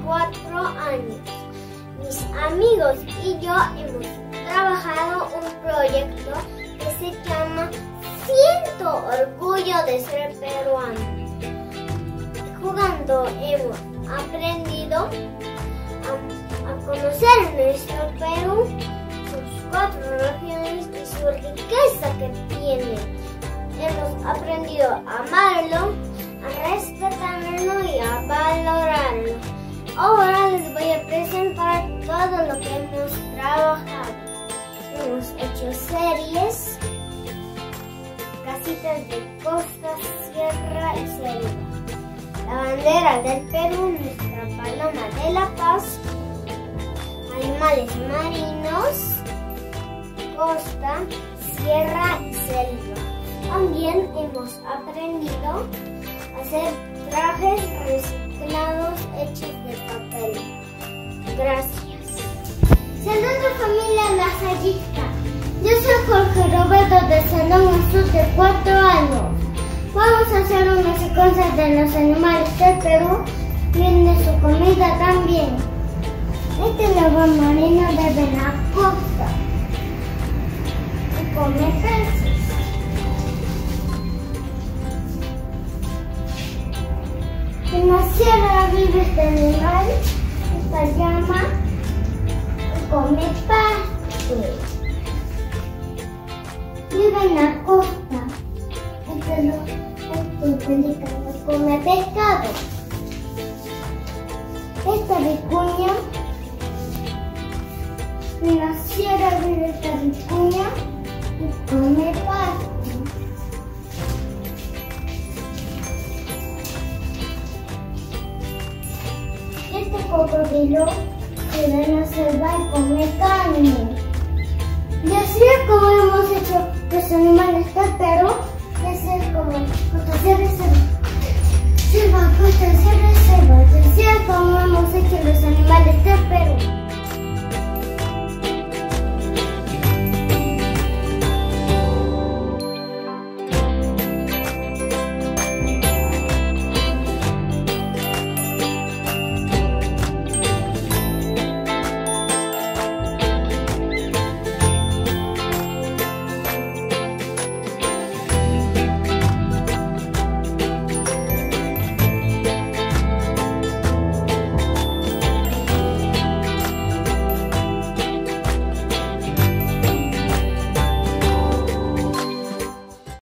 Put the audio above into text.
4 años. Mis amigos y yo hemos trabajado un proyecto que se llama Siento orgullo de ser peruano. Jugando hemos aprendido a conocer nuestro Perú, sus 4 regiones y su riqueza que tiene. Hemos aprendido a amarlo, a respetarlo y a valorarlo. Ahora les voy a presentar todo lo que hemos trabajado. Hemos hecho series, casitas de costa, sierra y selva, la bandera del Perú, nuestra paloma de la paz, animales marinos, costa, sierra y selva. También hemos aprendido a hacer trajes reciclados hechos de papel. Gracias. Saludos familia Lasallista. Yo soy Jorge Roberto de Salón Azul de 4 años. Vamos a hacer una secuencia de los animales del Perú y de su comida también. Este león marino vive en la costa y come peces. En la sierra vive este animal, esta llama, y come pasto. Vive en la costa, este pelícano come pescado. Esta vicuña, en la sierra vive esta vicuña y come pasto. Este cocodrilo vive en la selva y come carne. Y así es como hemos hecho los animales del Perú. Y así es como costa, sierra, selva, costa, sierra, selva. Y así es como hemos hecho los animales del Perú.